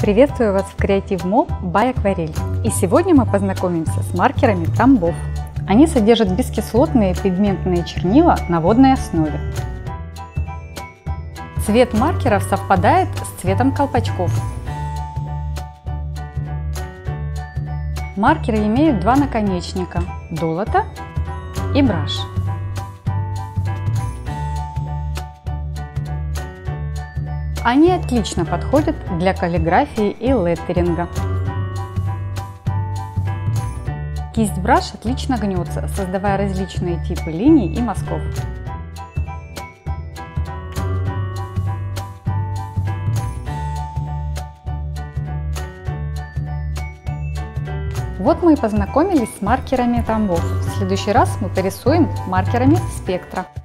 Приветствую вас в Creative Mall by Aquarelle. И сегодня мы познакомимся с маркерами Тамбов. Они содержат бескислотные пигментные чернила на водной основе. Цвет маркеров совпадает с цветом колпачков. Маркеры имеют два наконечника – долото и браш. Они отлично подходят для каллиграфии и леттеринга. Кисть браш отлично гнется, создавая различные типы линий и мазков. Вот мы и познакомились с маркерами Тамбов. В следующий раз мы порисуем маркерами Спектра.